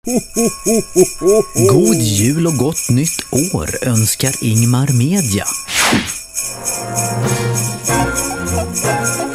God jul och gott nytt år önskar Ingmar Media.